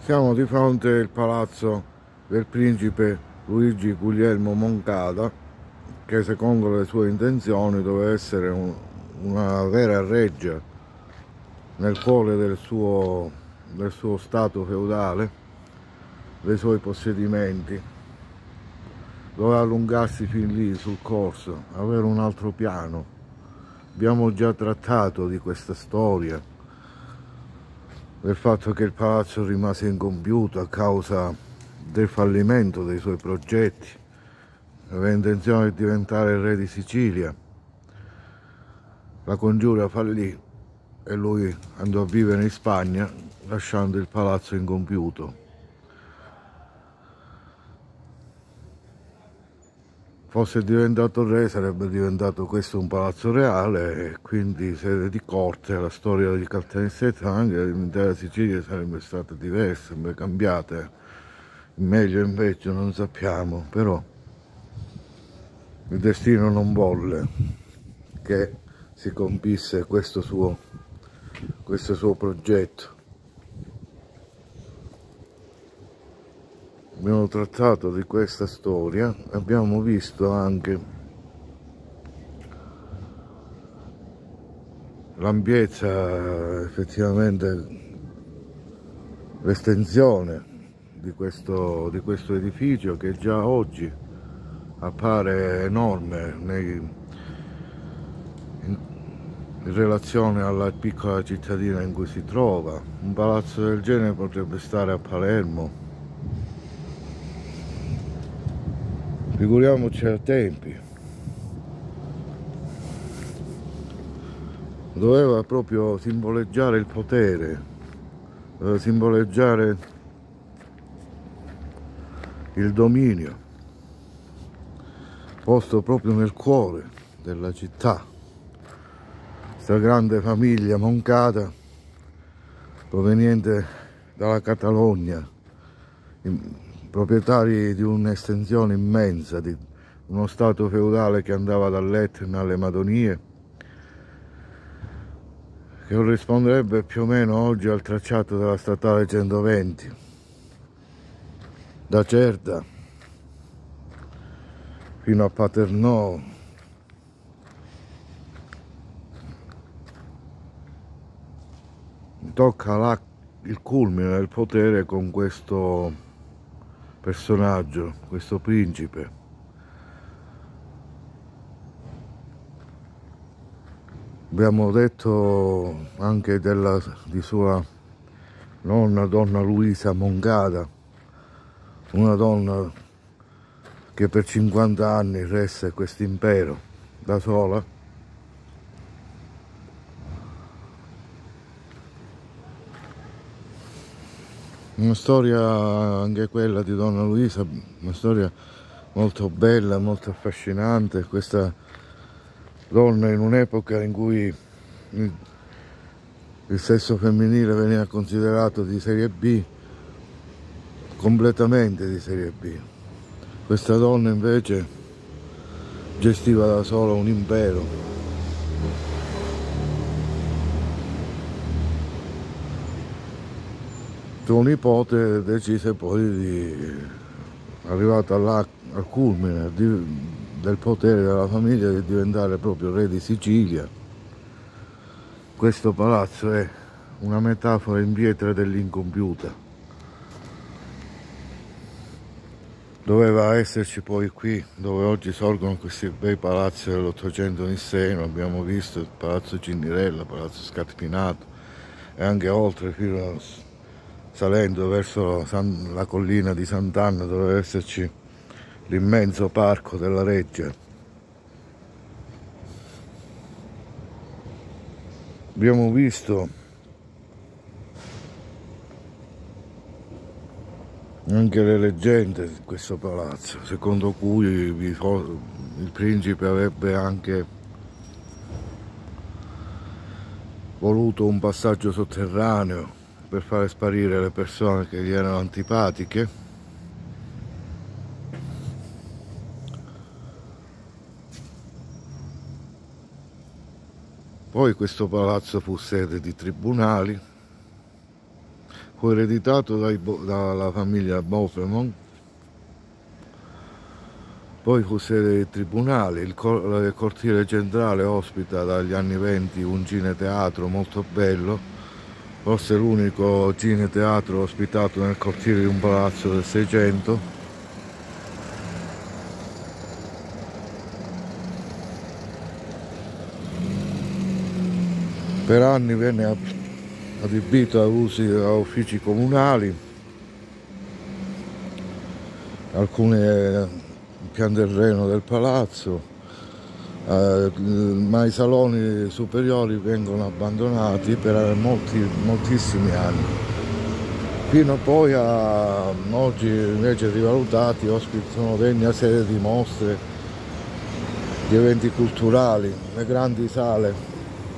Siamo di fronte al palazzo del principe Luigi Guglielmo Moncada, che secondo le sue intenzioni doveva essere una vera reggia nel cuore del suo stato feudale, dei suoi possedimenti. Doveva allungarsi fin lì sul corso, avere un altro piano. Abbiamo già trattato di questa storia, del fatto che il palazzo rimase incompiuto a causa del fallimento dei suoi progetti. Aveva intenzione di diventare il re di Sicilia. La congiura fallì e lui andò a vivere in Spagna, lasciando il palazzo incompiuto. Fosse diventato re, sarebbe diventato questo un palazzo reale e quindi sede di corte. La storia di Caltanissetta, anche dell'intera Sicilia, sarebbe stata diversa, sarebbe cambiata, in meglio e in peggio non sappiamo, però il destino non volle che si compisse questo suo progetto. Abbiamo trattato di questa storia, abbiamo visto anche l'ampiezza, effettivamente l'estensione di questo edificio, che già oggi appare enorme in relazione alla piccola cittadina in cui si trova. Un palazzo del genere potrebbe stare a Palermo. Figuriamoci ai tempi. Doveva proprio simboleggiare il potere, doveva simboleggiare il dominio, posto proprio nel cuore della città. Questa grande famiglia Moncada, proveniente dalla Catalogna, proprietari di un'estensione immensa, di uno stato feudale che andava dall'Etna alle Madonie, che corrisponderebbe più o meno oggi al tracciato della statale 120, da Cerda fino a Paternò. Tocca là il culmine del potere con questo personaggio, questo principe. Abbiamo detto anche di sua nonna, donna Luisa Moncada, una donna che per 50 anni resse questo impero da sola. Una storia anche quella di donna Luisa, una storia molto bella, molto affascinante. Questa donna in un'epoca in cui il sesso femminile veniva considerato di serie B, completamente di serie B. Questa donna invece gestiva da sola un impero. Suo nipote decise poi, arrivato al culmine del potere della famiglia, di diventare proprio re di Sicilia. Questo palazzo è una metafora in pietra dell'incompiuta. Doveva esserci poi qui, dove oggi sorgono questi bei palazzi dell'Ottocento nisseno. Abbiamo visto il Palazzo Cindirella, il Palazzo Scarpinato e anche oltre, fino salendo verso la collina di Sant'Anna, doveva esserci l'immenso parco della Reggia. Abbiamo visto anche le leggende di questo palazzo, secondo cui il principe avrebbe anche voluto un passaggio sotterraneo per fare sparire le persone che gli erano antipatiche. Poi questo palazzo fu sede di tribunali, fu fu ereditato dalla famiglia Boffemont, poi fu sede dei tribunali. Il cortile centrale ospita dagli anni 20 un cineteatro molto bello, forse l'unico cineteatro ospitato nel cortile di un palazzo del 600. Per anni venne adibito a uffici comunali, alcune pianterreno del palazzo, ma i saloni superiori vengono abbandonati per moltissimi anni, fino poi a oggi invece rivalutati, ospitano degna sede di mostre, di eventi culturali, le grandi sale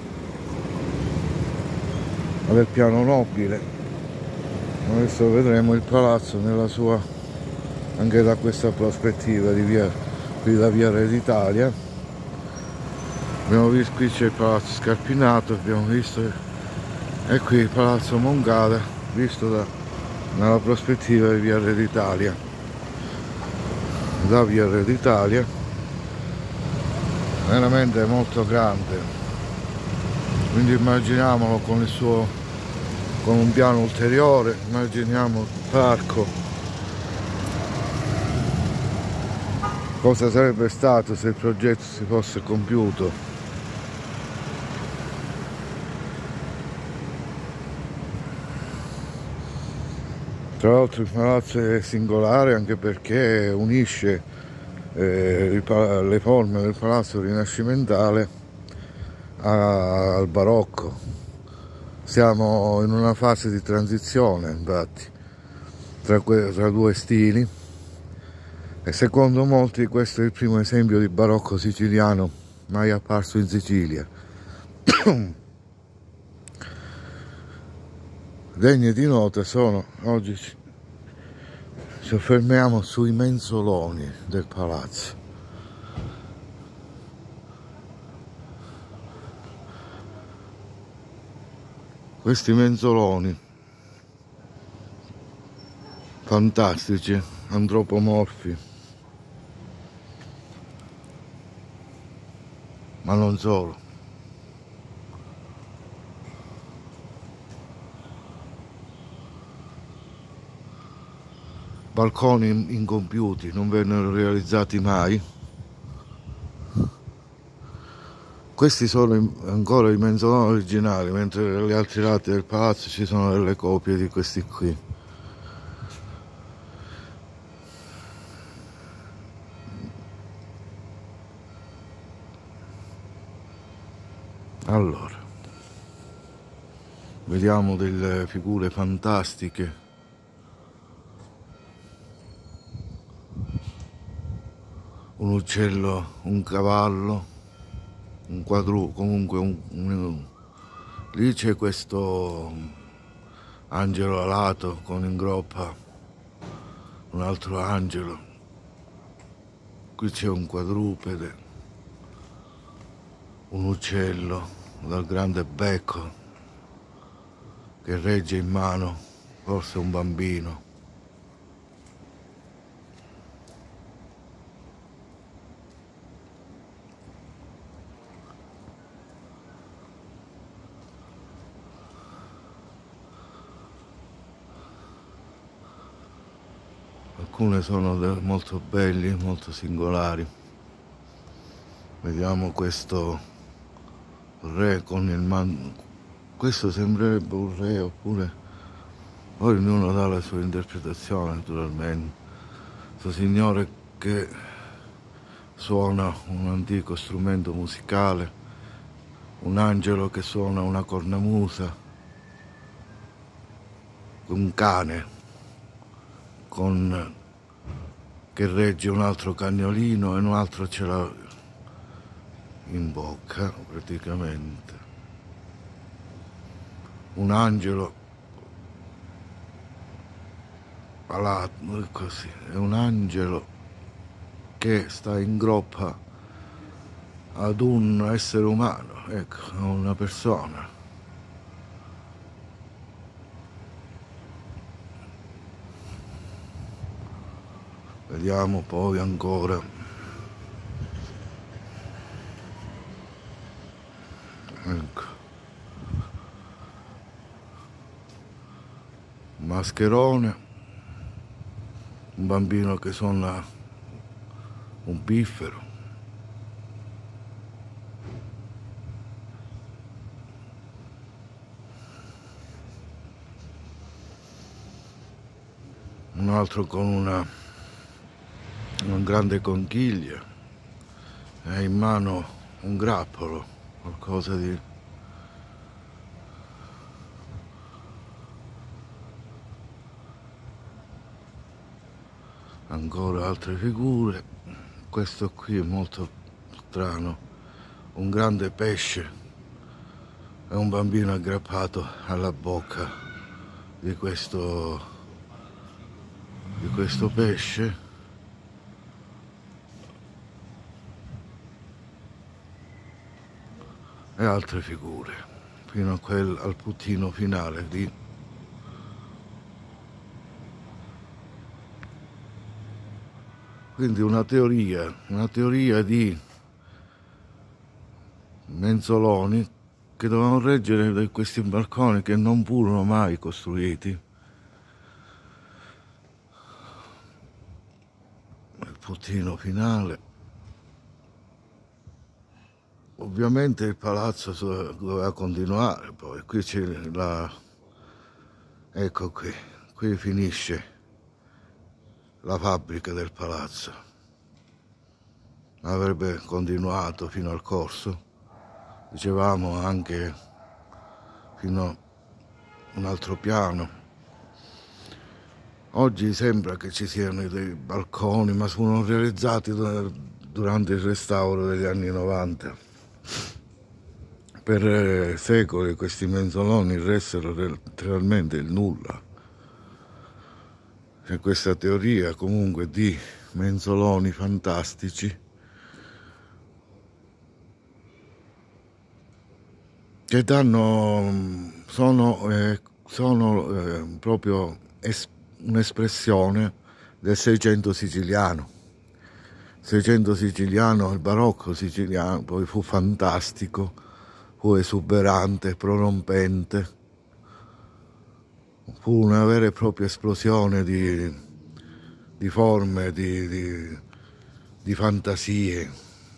del piano nobile. Adesso vedremo il palazzo nella sua, anche da questa prospettiva di via, qui da via Re d'Italia. Abbiamo visto, qui c'è il palazzo Scarpinato, abbiamo visto, e qui il palazzo Moncada visto nella prospettiva di via Re d'Italia. Da via Re d'Italia, veramente molto grande. Quindi immaginiamolo con un piano ulteriore, immaginiamo il parco, cosa sarebbe stato se il progetto si fosse compiuto. Tra l'altro il palazzo è singolare anche perché unisce le forme del palazzo rinascimentale al barocco. Siamo in una fase di transizione, infatti, tra due stili, e secondo molti questo è il primo esempio di barocco siciliano mai apparso in Sicilia. Degne di nota sono, oggi ci soffermiamo sui menzoloni del palazzo. Questi menzoloni fantastici, antropomorfi, ma non solo. Balconi incompiuti, non vennero realizzati mai. Questi sono ancora i menzoloni originali, mentre agli altri lati del palazzo ci sono delle copie di questi qui. Allora, vediamo delle figure fantastiche. Un uccello, un cavallo, un quadrupede, comunque lì c'è questo angelo alato con in groppa un altro angelo. Qui c'è un quadrupede, un uccello dal grande becco che regge in mano forse un bambino. Alcune sono molto belli, molto singolari. Vediamo questo re con il questo sembrerebbe un re, oppure poi ognuno dà la sua interpretazione naturalmente. Questo signore che suona un antico strumento musicale, un angelo che suona una cornamusa, un cane che regge un altro cagnolino e un altro ce l'ha in bocca praticamente. Un angelo alato, così, è un angelo che sta in groppa ad un essere umano, ecco, a una persona. Vediamo poi ancora. Ecco. Mascherone, un bambino che suona un piffero. Un altro con una grande conchiglia e in mano un grappolo, qualcosa di... Ancora altre figure. Questo qui è molto strano, un grande pesce e un bambino aggrappato alla bocca di questo pesce. E altre figure fino a al puttino finale di quindi una teoria di menzoloni che dovevano reggere questi balconi che non furono mai costruiti. Il puttino finale. Ovviamente il palazzo doveva continuare, poi qui c'è la... ecco qui finisce la fabbrica del palazzo. Avrebbe continuato fino al corso, dicevamo anche fino a un altro piano. Oggi sembra che ci siano dei balconi, ma furono realizzati durante il restauro degli anni 90. Per secoli questi menzoloni restero letteralmente il nulla. C'è questa teoria comunque di menzoloni fantastici che sono proprio un'espressione del Seicento siciliano. Seicento siciliano, il barocco siciliano poi fu fantastico, fu esuberante, prorompente. Fu una vera e propria esplosione di forme, di fantasie.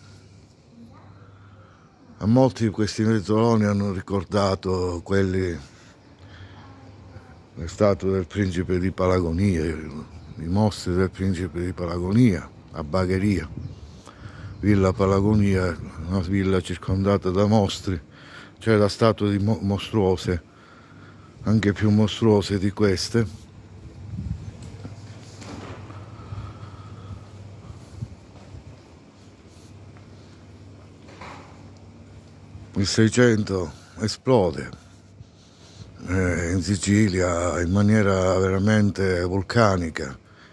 A molti di questi menzoloni hanno ricordato le statue del principe di Palagonia, i mostri del principe di Palagonia, a Bagheria. Villa Palagonia, una villa circondata da mostri, c'è la statua di mostruose, anche più mostruose di queste. Il 600 esplode in Sicilia in maniera veramente vulcanica.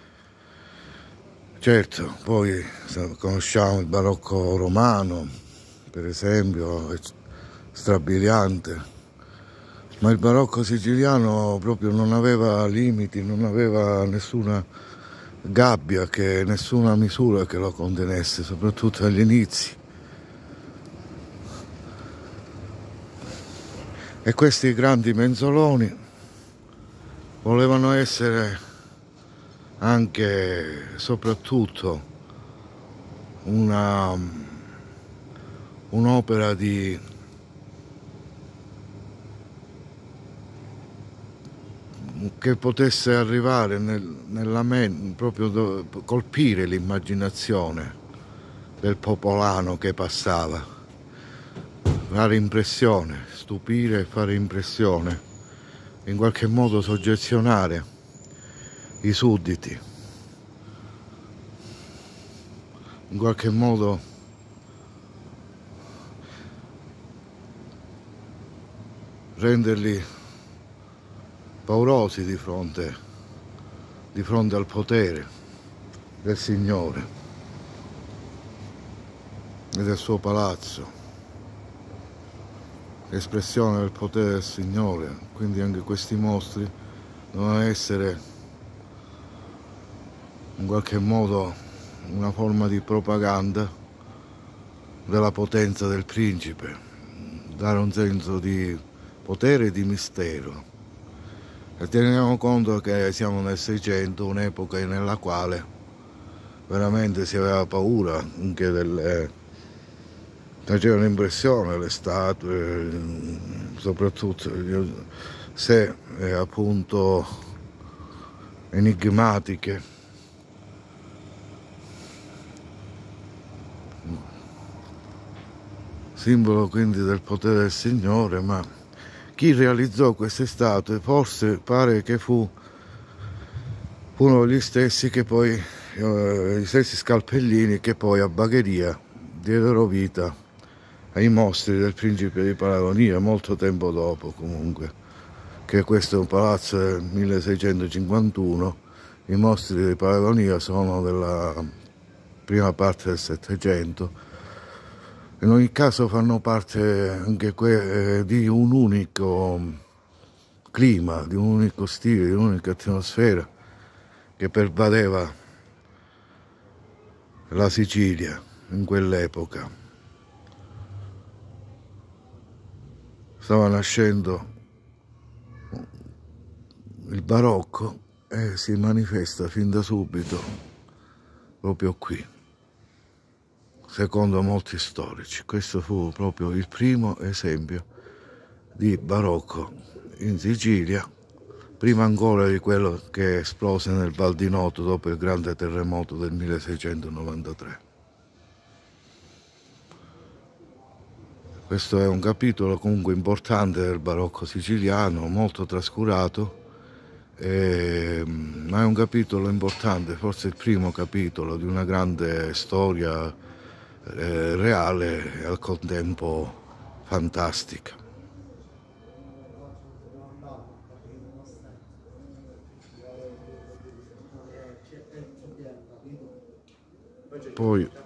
Certo, poi conosciamo il barocco romano, per esempio, strabiliante. Ma il barocco siciliano proprio non aveva limiti, non aveva nessuna gabbia, nessuna misura che lo contenesse, soprattutto agli inizi. E questi grandi menzoloni volevano essere anche, soprattutto, un'opera che potesse arrivare nella mente, proprio colpire l'immaginazione del popolano che passava, fare impressione, stupire e fare impressione, in qualche modo soggezionare i sudditi, in qualche modo renderli paurosi di fronte al potere del Signore e del suo palazzo, l'espressione del potere del Signore. Quindi anche questi mostri devono essere in qualche modo una forma di propaganda della potenza del principe, dare un senso di potere e di mistero. E teniamo conto che siamo nel 600, un'epoca nella quale veramente si aveva paura anche delle... facevano impressione le statue, soprattutto se appunto enigmatiche. Simbolo quindi del potere del Signore, ma chi realizzò queste statue forse pare che furono gli stessi che poi, gli stessi scalpellini che poi a Bagheria diedero vita ai mostri del principe di Palagonia, molto tempo dopo comunque, che questo è un palazzo del 1651, i mostri di Palagonia sono della prima parte del 700. In ogni caso fanno parte anche di un unico clima, di un unico stile, di un'unica atmosfera che pervadeva la Sicilia in quell'epoca. Stava nascendo il barocco e si manifesta fin da subito proprio qui. Secondo molti storici, questo fu proprio il primo esempio di barocco in Sicilia, prima ancora di quello che esplose nel Val di Noto dopo il grande terremoto del 1693. Questo è un capitolo comunque importante del barocco siciliano, molto trascurato, ma è un capitolo importante, forse il primo capitolo di una grande storia reale e al contempo fantastica. Poi